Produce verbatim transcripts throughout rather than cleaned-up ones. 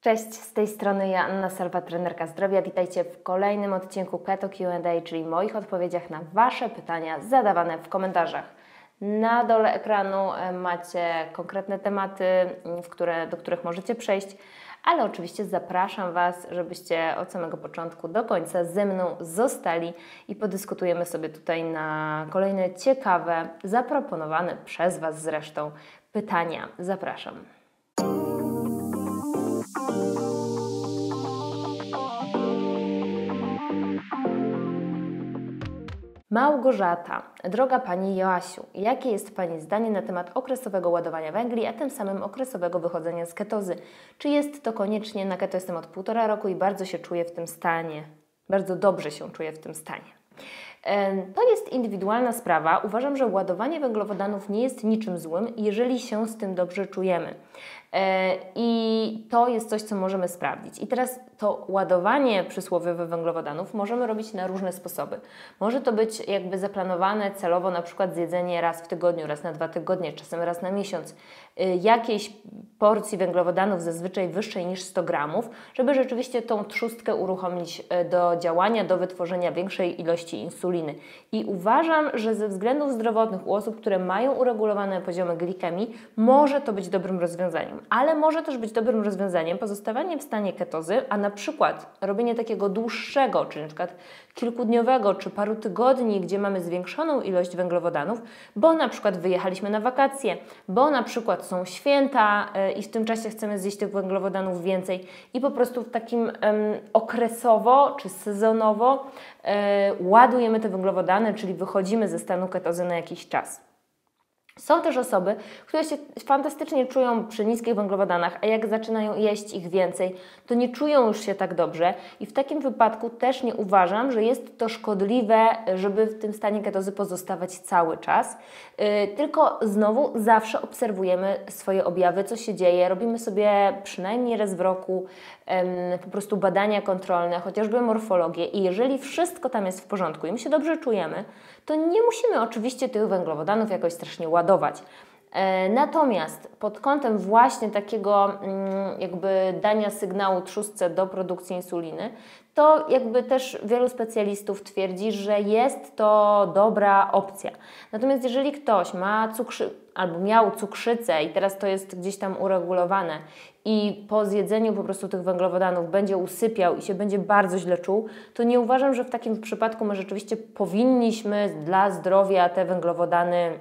Cześć, z tej strony Joanna Salwa, trenerka zdrowia. Witajcie w kolejnym odcinku Keto Q and A, czyli moich odpowiedziach na Wasze pytania zadawane w komentarzach. Na dole ekranu macie konkretne tematy, w które, do których możecie przejść, ale oczywiście zapraszam Was, żebyście od samego początku do końca ze mną zostali i podyskutujemy sobie tutaj na kolejne ciekawe, zaproponowane przez Was zresztą pytania. Zapraszam. Małgorzata, droga Pani Joasiu, jakie jest Pani zdanie na temat okresowego ładowania węgli, a tym samym okresowego wychodzenia z ketozy? Czy jest to koniecznie? Na keto jestem od półtora roku i bardzo się czuję w tym stanie. Bardzo dobrze się czuję w tym stanie. To jest indywidualna sprawa. Uważam, że ładowanie węglowodanów nie jest niczym złym, jeżeli się z tym dobrze czujemy. I to jest coś, co możemy sprawdzić. I teraz to ładowanie przysłowiowe węglowodanów możemy robić na różne sposoby. Może to być jakby zaplanowane celowo, na przykład zjedzenie raz w tygodniu, raz na dwa tygodnie, czasem raz na miesiąc, jakiejś porcji węglowodanów zazwyczaj wyższej niż sto gramów, żeby rzeczywiście tą trzustkę uruchomić do działania, do wytworzenia większej ilości insuliny. I uważam, że ze względów zdrowotnych u osób, które mają uregulowane poziomy glikemii, może to być dobrym rozwiązaniem. Ale może też być dobrym rozwiązaniem pozostawanie w stanie ketozy, a na przykład robienie takiego dłuższego, czyli na przykład kilkudniowego czy paru tygodni, gdzie mamy zwiększoną ilość węglowodanów, bo na przykład wyjechaliśmy na wakacje, bo na przykład są święta yy, i w tym czasie chcemy zjeść tych węglowodanów więcej i po prostu w takim yy, okresowo czy sezonowo yy, ładujemy te węglowodany, czyli wychodzimy ze stanu ketozy na jakiś czas. Są też osoby, które się fantastycznie czują przy niskich węglowodanach, a jak zaczynają jeść ich więcej, to nie czują już się tak dobrze i w takim wypadku też nie uważam, że jest to szkodliwe, żeby w tym stanie ketozy pozostawać cały czas, yy, tylko znowu zawsze obserwujemy swoje objawy, co się dzieje, robimy sobie przynajmniej raz w roku yy, po prostu badania kontrolne, chociażby morfologię i jeżeli wszystko tam jest w porządku i my się dobrze czujemy, to nie musimy oczywiście tych węglowodanów jakoś strasznie ładować. E, natomiast pod kątem właśnie takiego mm, jakby dania sygnału trzustce do produkcji insuliny, to jakby też wielu specjalistów twierdzi, że jest to dobra opcja. Natomiast jeżeli ktoś ma cukrzy albo miał cukrzycę i teraz to jest gdzieś tam uregulowane i po zjedzeniu po prostu tych węglowodanów będzie usypiał i się będzie bardzo źle czuł, to nie uważam, że w takim przypadku my rzeczywiście powinniśmy dla zdrowia te węglowodany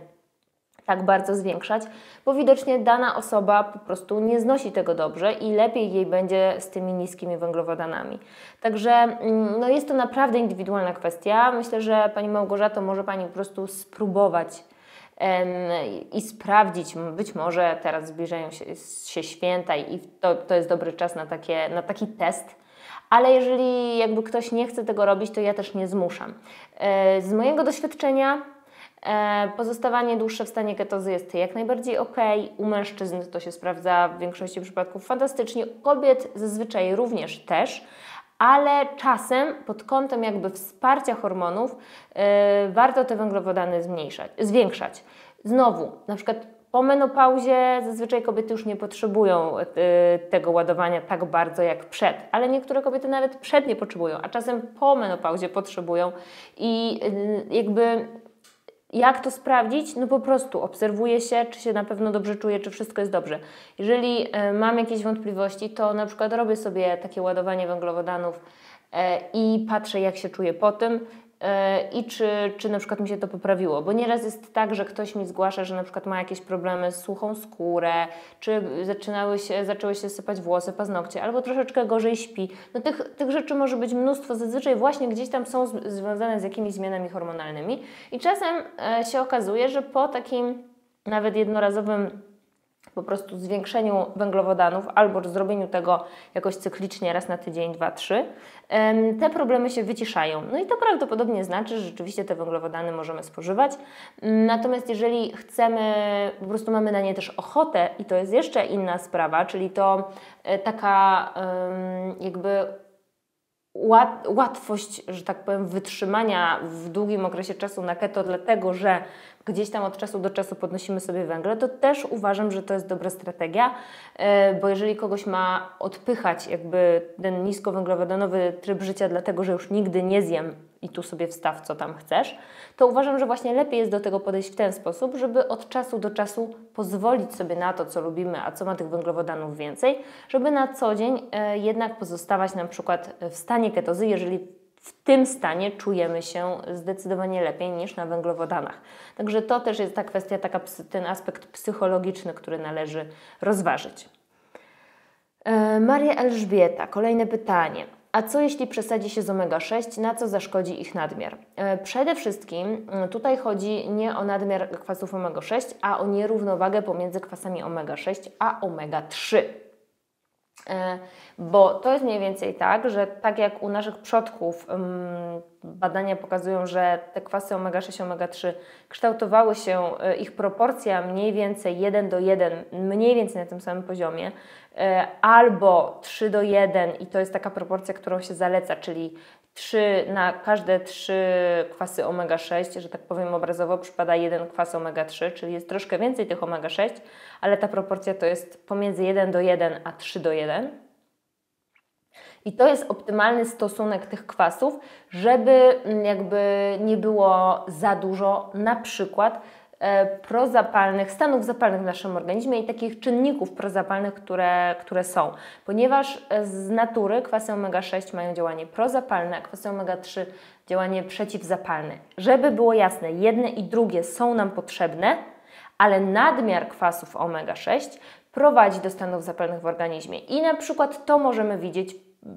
tak bardzo zwiększać, bo widocznie dana osoba po prostu nie znosi tego dobrze i lepiej jej będzie z tymi niskimi węglowodanami. Także no jest to naprawdę indywidualna kwestia. Myślę, że Pani Małgorzato, może Pani po prostu spróbować em, i sprawdzić, być może teraz zbliżają się, się święta i to, to jest dobry czas na, takie, na taki test. Ale jeżeli jakby ktoś nie chce tego robić, to ja też nie zmuszam. E, z mojego doświadczenia pozostawanie dłuższe w stanie ketozy jest jak najbardziej ok. U mężczyzn to się sprawdza w większości przypadków fantastycznie, u kobiet zazwyczaj również też, ale czasem pod kątem jakby wsparcia hormonów yy, warto te węglowodany zmniejszać, zwiększać. Znowu, na przykład po menopauzie zazwyczaj kobiety już nie potrzebują yy, tego ładowania tak bardzo jak przed, ale niektóre kobiety nawet przed nie potrzebują, a czasem po menopauzie potrzebują i yy, jakby jak to sprawdzić? No po prostu obserwuję się, czy się na pewno dobrze czuję, czy wszystko jest dobrze. Jeżeli y, mam jakieś wątpliwości, to na przykład robię sobie takie ładowanie węglowodanów y, i patrzę, jak się czuję po tym y, i czy, czy na przykład mi się to poprawiło. Bo nieraz jest tak, że ktoś mi zgłasza, że na przykład ma jakieś problemy z suchą skórę, czy zaczynały się, zaczęły się sypać włosy, paznokcie, albo troszeczkę gorzej śpi. No tych, tych rzeczy może być mnóstwo, zazwyczaj właśnie gdzieś tam są z, związane z jakimiś zmianami hormonalnymi i czasem e, się okazuje, że po takim nawet jednorazowym po prostu zwiększeniu węglowodanów albo zrobieniu tego jakoś cyklicznie raz na tydzień, dwa, trzy, te problemy się wyciszają. No i to prawdopodobnie znaczy, że rzeczywiście te węglowodany możemy spożywać. Natomiast jeżeli chcemy, po prostu mamy na nie też ochotę i to jest jeszcze inna sprawa, czyli to taka jakby łat, łatwość, że tak powiem, wytrzymania w długim okresie czasu na keto, dlatego że gdzieś tam od czasu do czasu podnosimy sobie węgle, to też uważam, że to jest dobra strategia, bo jeżeli kogoś ma odpychać jakby ten niskowęglowodanowy tryb życia, dlatego że już nigdy nie zjem i tu sobie wstaw co tam chcesz, to uważam, że właśnie lepiej jest do tego podejść w ten sposób, żeby od czasu do czasu pozwolić sobie na to, co lubimy, a co ma tych węglowodanów więcej, żeby na co dzień e, jednak pozostawać na przykład w stanie ketozy, jeżeli w tym stanie czujemy się zdecydowanie lepiej niż na węglowodanach. Także to też jest ta kwestia, taka, ten aspekt psychologiczny, który należy rozważyć. E, Maria Elżbieta, kolejne pytanie. A co jeśli przesadzi się z omega sześć, na co zaszkodzi ich nadmiar? E, przede wszystkim tutaj chodzi nie o nadmiar kwasów omega sześć, a o nierównowagę pomiędzy kwasami omega sześć a omega trzy. Bo to jest mniej więcej tak, że tak jak u naszych przodków badania pokazują, że te kwasy omega sześć, omega trzy kształtowały się, ich proporcja mniej więcej jeden do jeden, mniej więcej na tym samym poziomie, albo trzy do jeden i to jest taka proporcja, którą się zaleca, czyli trzy na każde trzy kwasy omega sześć, że tak powiem obrazowo, przypada jeden kwas omega trzy, czyli jest troszkę więcej tych omega sześć, ale ta proporcja to jest pomiędzy jeden do jeden a trzy do jeden. I to jest optymalny stosunek tych kwasów, żeby jakby nie było za dużo na przykład prozapalnych, stanów zapalnych w naszym organizmie i takich czynników prozapalnych, które, które są. Ponieważ z natury kwasy omega sześć mają działanie prozapalne, a kwasy omega trzy działanie przeciwzapalne. Żeby było jasne, jedne i drugie są nam potrzebne, ale nadmiar kwasów omega sześć prowadzi do stanów zapalnych w organizmie. I na przykład to możemy widzieć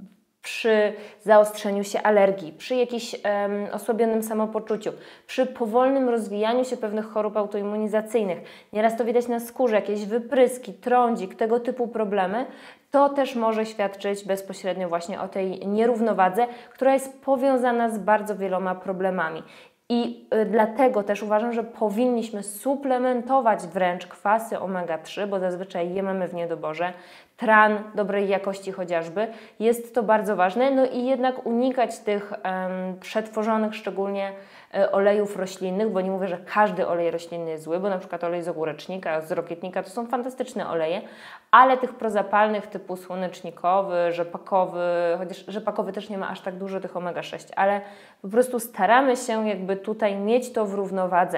przy zaostrzeniu się alergii, przy jakimś um, osłabionym samopoczuciu, przy powolnym rozwijaniu się pewnych chorób autoimmunizacyjnych. Nieraz to widać na skórze, jakieś wypryski, trądzik, tego typu problemy. To też może świadczyć bezpośrednio właśnie o tej nierównowadze, która jest powiązana z bardzo wieloma problemami. I y, dlatego też uważam, że powinniśmy suplementować wręcz kwasy omega trzy, bo zazwyczaj je mamy w niedoborze, tran dobrej jakości chociażby. Jest to bardzo ważne, no i jednak unikać tych um, przetworzonych szczególnie y, olejów roślinnych, bo nie mówię, że każdy olej roślinny jest zły, bo na przykład olej z ogórecznika, z rokietnika to są fantastyczne oleje, ale tych prozapalnych typu słonecznikowy, rzepakowy, chociaż rzepakowy też nie ma aż tak dużo tych omega sześć, ale po prostu staramy się jakby tutaj mieć to w równowadze,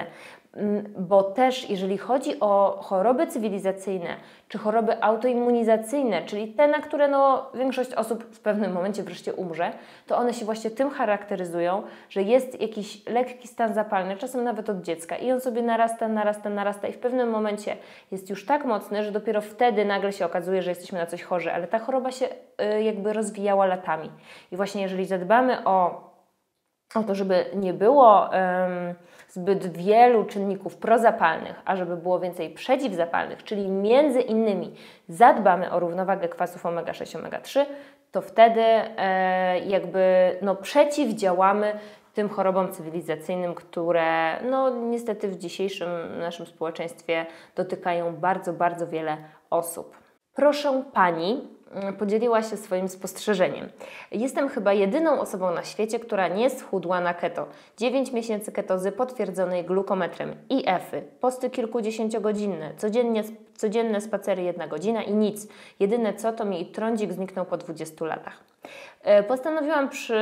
bo też jeżeli chodzi o choroby cywilizacyjne czy choroby autoimmunizacyjne, czyli te, na które no, większość osób w pewnym momencie wreszcie umrze, to one się właśnie tym charakteryzują, że jest jakiś lekki stan zapalny, czasem nawet od dziecka i on sobie narasta, narasta, narasta i w pewnym momencie jest już tak mocny, że dopiero wtedy nagle się okazuje, że jesteśmy na coś chorzy, ale ta choroba się y, jakby rozwijała latami. I właśnie jeżeli zadbamy o o to, żeby nie było um, zbyt wielu czynników prozapalnych, a żeby było więcej przeciwzapalnych, czyli między innymi zadbamy o równowagę kwasów omega sześć, omega trzy, to wtedy e, jakby no, przeciwdziałamy tym chorobom cywilizacyjnym, które no niestety w dzisiejszym naszym społeczeństwie dotykają bardzo, bardzo wiele osób. Proszę Pani, podzieliła się swoim spostrzeżeniem. Jestem chyba jedyną osobą na świecie, która nie schudła na keto. dziewięć miesięcy ketozy potwierdzonej glukometrem I F-y, posty kilkudziesięciogodzinne, codziennie, codzienne spacery jedna godzina i nic. Jedyne co, to mi trądzik zniknął po dwudziestu latach. Postanowiłam przy,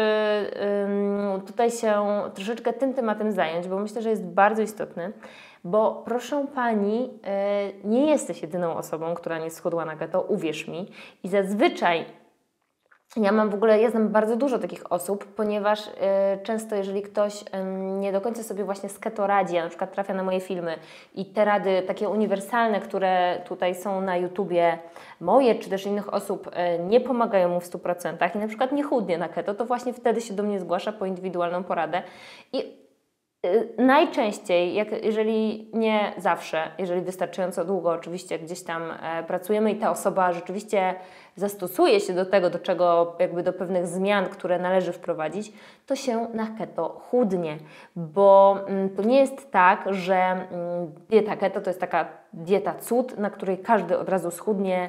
tutaj się troszeczkę tym tematem zająć, bo myślę, że jest bardzo istotny. Bo proszę Pani, nie jesteś jedyną osobą, która nie schudła na keto, uwierz mi. I zazwyczaj ja mam w ogóle, ja znam bardzo dużo takich osób, ponieważ często jeżeli ktoś nie do końca sobie właśnie z keto radzi, ja na przykład trafia na moje filmy i te rady takie uniwersalne, które tutaj są na YouTubie moje, czy też innych osób nie pomagają mu w stu procentach i na przykład nie chudnie na keto, to właśnie wtedy się do mnie zgłasza po indywidualną poradę. I najczęściej, jak, jeżeli nie zawsze, jeżeli wystarczająco długo oczywiście gdzieś tam e, pracujemy i ta osoba rzeczywiście zastosuje się do tego, do czego jakby do pewnych zmian, które należy wprowadzić, to się na keto chudnie, bo mm, to nie jest tak, że mm, dieta keto to jest taka dieta cud, na której każdy od razu schudnie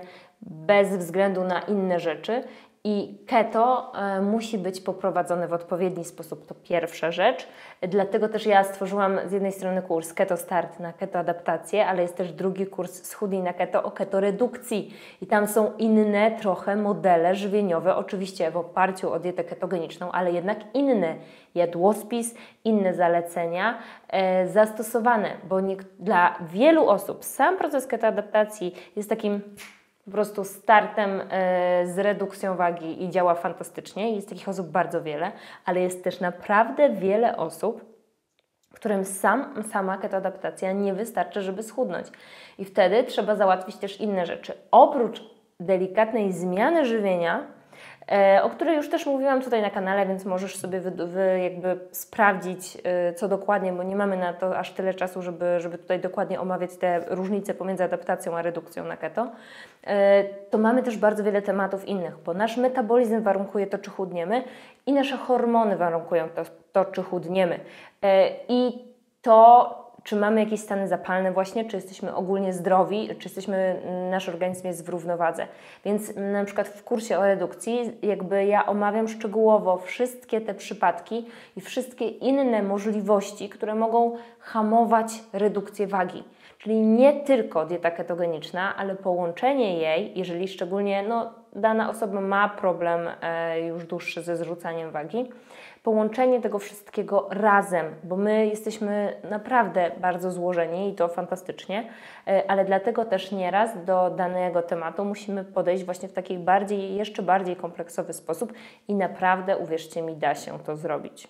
bez względu na inne rzeczy. I keto e, musi być poprowadzone w odpowiedni sposób, to pierwsza rzecz. Dlatego też ja stworzyłam z jednej strony kurs Keto Start na keto adaptację, ale jest też drugi kurs Schudnij na keto o keto redukcji. I tam są inne trochę modele żywieniowe, oczywiście w oparciu o dietę ketogeniczną, ale jednak inny jadłospis, inne zalecenia e, zastosowane, bo nie, dla wielu osób sam proces keto adaptacji jest takim po prostu startem e, z redukcją wagi i działa fantastycznie. Jest takich osób bardzo wiele, ale jest też naprawdę wiele osób, którym sam, sama ketoadaptacja nie wystarczy, żeby schudnąć. I wtedy trzeba załatwić też inne rzeczy. Oprócz delikatnej zmiany żywienia, e, o której już też mówiłam tutaj na kanale, więc możesz sobie wy, wy jakby sprawdzić, e, co dokładnie, bo nie mamy na to aż tyle czasu, żeby, żeby tutaj dokładnie omawiać te różnice pomiędzy adaptacją a redukcją na keto. E, to mamy też bardzo wiele tematów innych, bo nasz metabolizm warunkuje to, czy chudniemy i nasze hormony warunkują to, to czy chudniemy. E, I to, czy mamy jakieś stany zapalne właśnie, czy jesteśmy ogólnie zdrowi, czy jesteśmy, nasz organizm jest w równowadze. Więc na przykład w kursie o redukcji jakby ja omawiam szczegółowo wszystkie te przypadki i wszystkie inne możliwości, które mogą hamować redukcję wagi. Czyli nie tylko dieta ketogeniczna, ale połączenie jej, jeżeli szczególnie no, dana osoba ma problem e, już dłuższy ze zrzucaniem wagi, połączenie tego wszystkiego razem, bo my jesteśmy naprawdę bardzo złożeni i to fantastycznie, ale dlatego też nieraz do danego tematu musimy podejść właśnie w taki bardziej, jeszcze bardziej kompleksowy sposób i naprawdę, uwierzcie mi, da się to zrobić.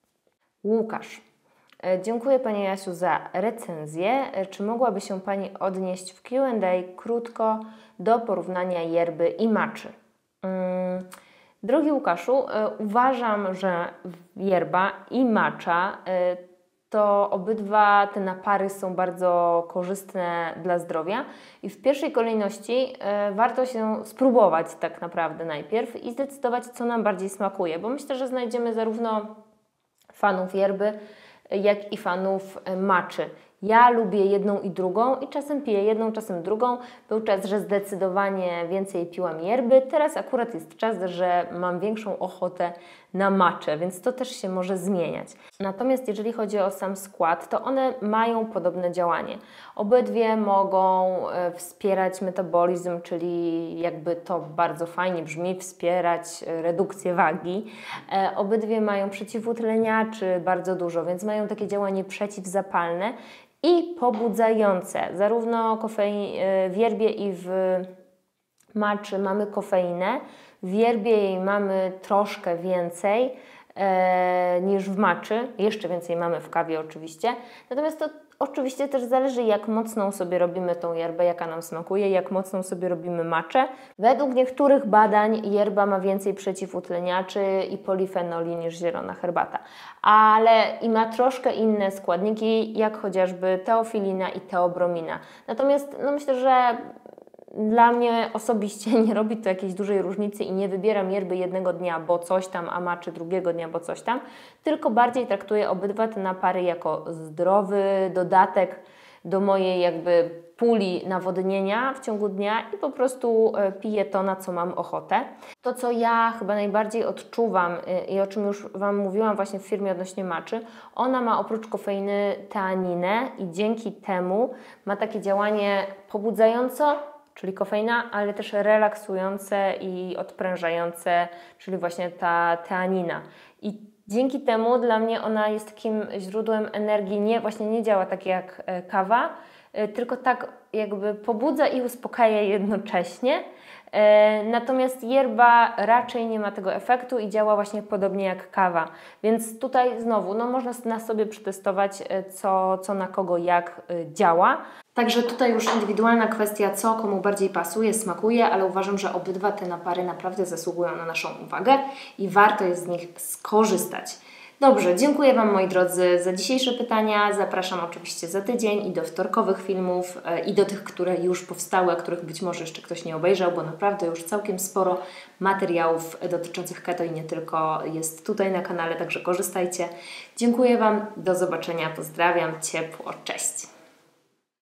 Łukasz. Dziękuję Pani Jasiu za recenzję. Czy mogłaby się Pani odnieść w Q and A krótko do porównania yerby i matczy? Hmm. Drogi Łukaszu, uważam, że yerba i matcha to obydwa te napary są bardzo korzystne dla zdrowia i w pierwszej kolejności warto się spróbować tak naprawdę najpierw i zdecydować, co nam bardziej smakuje, bo myślę, że znajdziemy zarówno fanów yerby, jak i fanów matchy. Ja lubię jedną i drugą i czasem piję jedną, czasem drugą. Był czas, że zdecydowanie więcej piłam yerby. Teraz akurat jest czas, że mam większą ochotę na matchę, więc to też się może zmieniać. Natomiast jeżeli chodzi o sam skład, to one mają podobne działanie. Obydwie mogą wspierać metabolizm, czyli jakby to bardzo fajnie brzmi, wspierać redukcję wagi. Obydwie mają przeciwutleniaczy bardzo dużo, więc mają takie działanie przeciwzapalne i pobudzające. Zarówno kofein, w yerbie i w matczy mamy kofeinę, w yerbie jej mamy troszkę więcej e, niż w matczy, jeszcze więcej mamy w kawie oczywiście, natomiast to oczywiście też zależy, jak mocną sobie robimy tą yerbę, jaka nam smakuje, jak mocną sobie robimy matchę. Według niektórych badań yerba ma więcej przeciwutleniaczy i polifenoli niż zielona herbata, ale i ma troszkę inne składniki, jak chociażby teofilina i teobromina. Natomiast no myślę, że dla mnie osobiście nie robi to jakiejś dużej różnicy i nie wybieram yerby jednego dnia, bo coś tam, a matczy drugiego dnia, bo coś tam, tylko bardziej traktuję obydwa te napary jako zdrowy dodatek do mojej jakby puli nawodnienia w ciągu dnia i po prostu piję to, na co mam ochotę. To, co ja chyba najbardziej odczuwam i o czym już Wam mówiłam właśnie w firmie odnośnie matczy, ona ma oprócz kofeiny teaninę i dzięki temu ma takie działanie pobudzające, czyli kofeina, ale też relaksujące i odprężające, czyli właśnie ta teanina. I dzięki temu dla mnie ona jest takim źródłem energii, nie, właśnie nie działa tak jak kawa, tylko tak jakby pobudza i uspokaja jednocześnie. Natomiast yerba raczej nie ma tego efektu i działa właśnie podobnie jak kawa. Więc tutaj znowu no można na sobie przetestować, co, co na kogo jak działa. Także tutaj już indywidualna kwestia, co komu bardziej pasuje, smakuje, ale uważam, że obydwa te napary naprawdę zasługują na naszą uwagę i warto jest z nich skorzystać. Dobrze, dziękuję Wam moi drodzy za dzisiejsze pytania. Zapraszam oczywiście za tydzień i do wtorkowych filmów i do tych, które już powstały, a których być może jeszcze ktoś nie obejrzał, bo naprawdę już całkiem sporo materiałów dotyczących keto i nie tylko jest tutaj na kanale, także korzystajcie. Dziękuję Wam, do zobaczenia, pozdrawiam ciepło, cześć!